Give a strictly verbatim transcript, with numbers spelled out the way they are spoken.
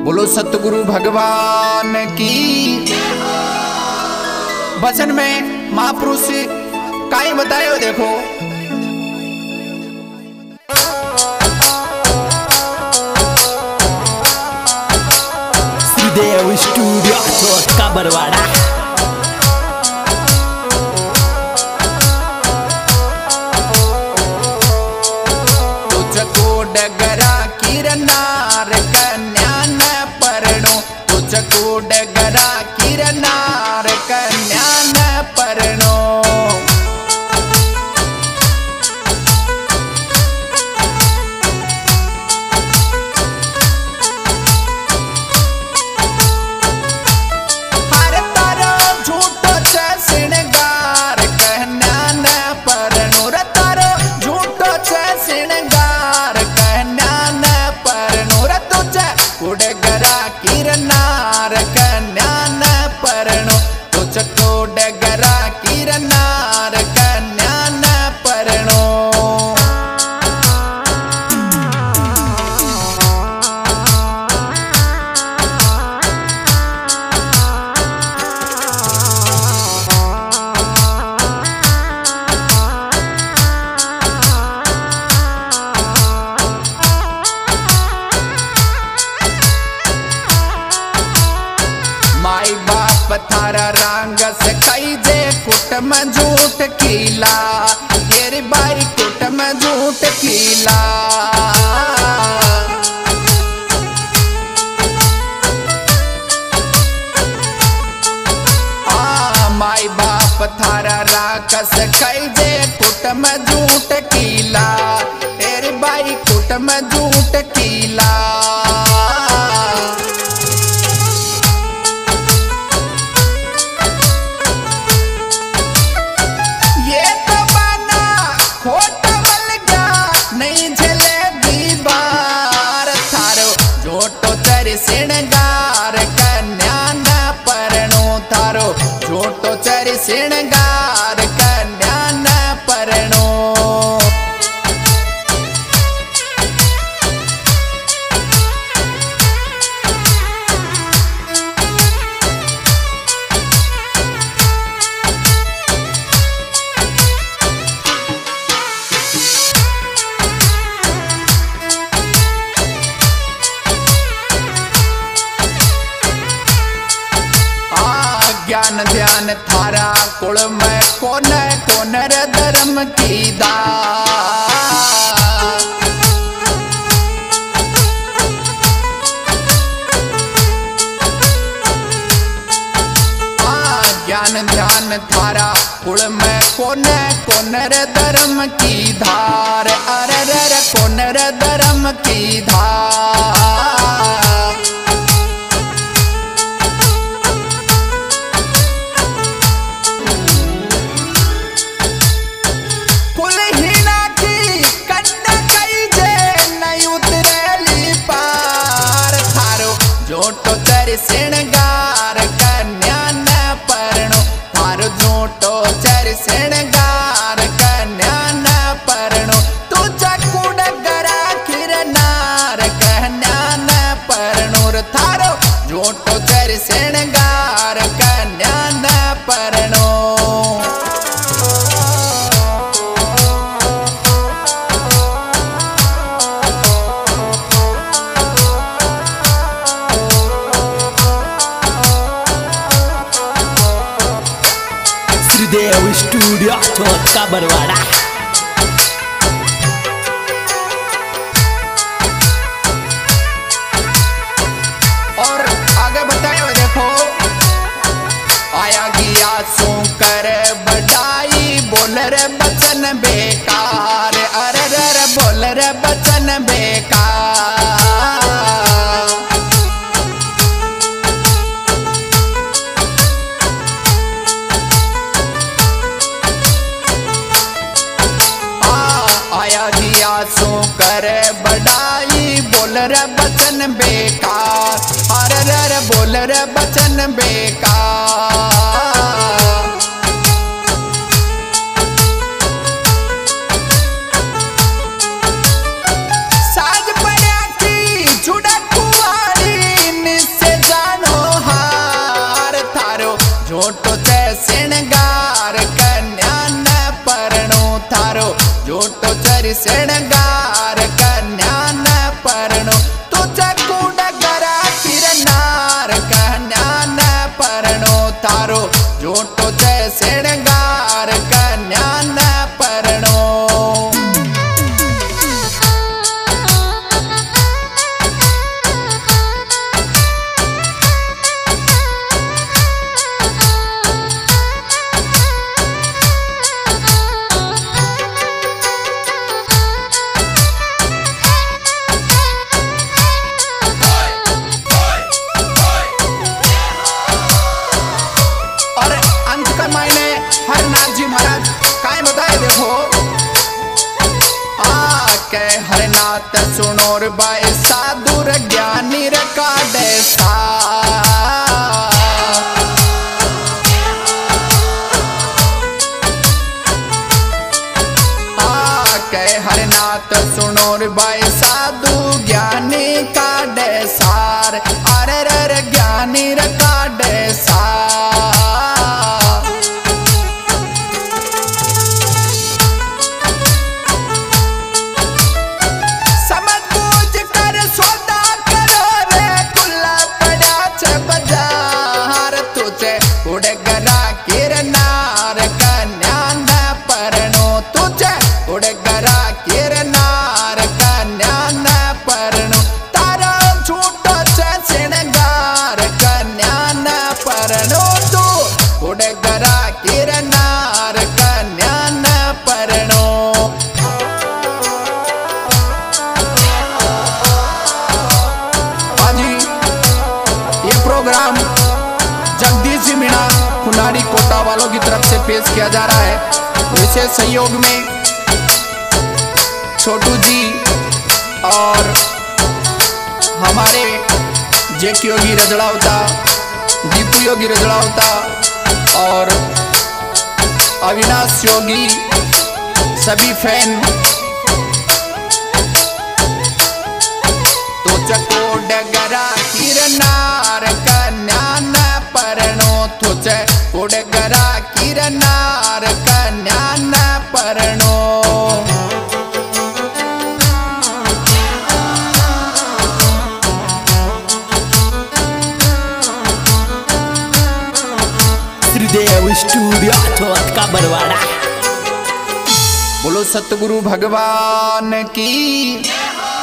बोलो सतगुरु भगवान की। वचन में महापुरुष काई बतायो देखो। श्रीदेव स्टूडियो का बरवाड़ा। तुझको डगरा किरनार कन्या न परनो, तुझको डगरा किरनार कन्या न परनो। डगरा किरनार कन्या न परनो, तुझको डगरा किरनार कन्या न परनो। माई बाप थारा रंग से कई जे कुट में झूठ खिला, तेरी बाई कुट में झूठ खिला। आ माई बाप थारा रंग से कई जे कुट में झूठ खिला, तेरी बाई कुट में झूठ खिला। श्रृंगार कन्या न परनो, थारो छोटो चर श्रृंगार कन्या न परनो। ज्ञान ध्यान थारा कुल में कोन कोन धर्म की दा। ज्ञान ध्यान थारा कुल में कोन कोन धर्म की धार, अरर कोन धर्म की धार। झूठो चर श्रृंगार कन्या न परनो, थारो झूठो चर श्रृंगार कन्या न परनो। तुझको डगरा किरनार कन्या न परनो, थारो झूठो चर श्रृंगार कन्या न परनो। श्रीदेव स्टूडियो का बरवाड़ा। और आगे बताए देखो। आया गया सो कर बढ़ाई, बोल रे बचन बेकार, अरर बोल रे बचन बेकार। सो कर बढ़ाई, बोल रे बचन बेकार, अरर बोल रे बचन बेकार। साज पड़ा की जुड़ा कुआरी करी श्रृंगार कन्या न परनो तुझे कुड़ गरा किरनार कन्या न परनो तारो झूठो चे श्रृंगार कन्या न परनो। हरनाथ सुनोर बाई साधुर ज्ञानी रकाडे सा हरनाथ सुनोर बाई साधु ज्ञानी काडे सार अरे रे ज्ञानी रकाडे सार। जगदीश जी मीणा खुनारी कोटा वालों की तरफ से पेश किया जा रहा है। विशेष सहयोग में छोटू जी और हमारे जेके योगी रजड़ावता, दीपू योगी रजड़ावता और अविनाश योगी सभी फैन तो चको डगरा किरनार कन्या न परनो तुझे उड़गरा किरनार कन्या न परनो। त्रिदेव स्टूडियो थोत का बरवाड़ा। बोलो सतगुरु भगवान की।